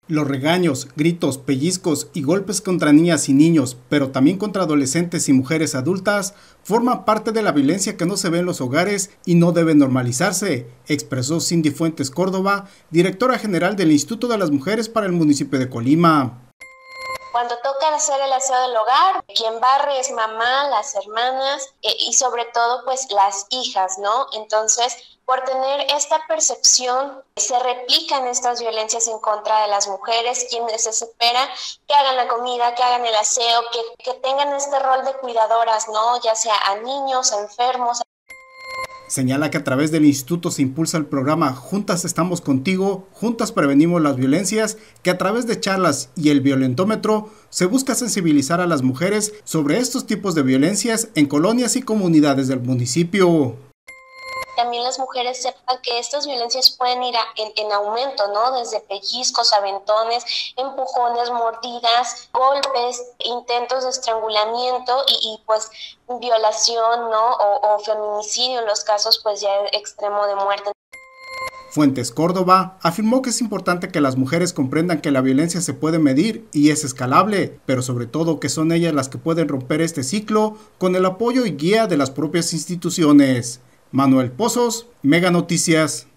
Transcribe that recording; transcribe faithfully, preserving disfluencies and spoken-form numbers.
Los regaños, gritos, pellizcos y golpes contra niñas y niños, pero también contra adolescentes y mujeres adultas, forman parte de la violencia que no se ve en los hogares y no debe normalizarse, expresó Cindy Fuentes Córdoba, directora general del Instituto de las Mujeres para el municipio de Colima. Cuando toca hacer el aseo del hogar, quien barre es mamá, las hermanas eh, y sobre todo pues las hijas, ¿no? Entonces, por tener esta percepción, se replican estas violencias en contra de las mujeres, quienes se espera que hagan la comida, que hagan el aseo, que, que tengan este rol de cuidadoras, ¿no? Ya sea a niños, a enfermos. Señala que a través del instituto se impulsa el programa Juntas estamos contigo, Juntas prevenimos las violencias, que a través de charlas y el violentómetro se busca sensibilizar a las mujeres sobre estos tipos de violencias en colonias y comunidades del municipio. También las mujeres sepan que estas violencias pueden ir a, en, en aumento, ¿no? Desde pellizcos, aventones, empujones, mordidas, golpes, intentos de estrangulamiento y, y pues violación, ¿no? O, o feminicidio en los casos pues ya extremo de muerte. Fuentes Córdoba afirmó que es importante que las mujeres comprendan que la violencia se puede medir y es escalable, pero sobre todo que son ellas las que pueden romper este ciclo con el apoyo y guía de las propias instituciones. Manuel Pozos, Mega Noticias.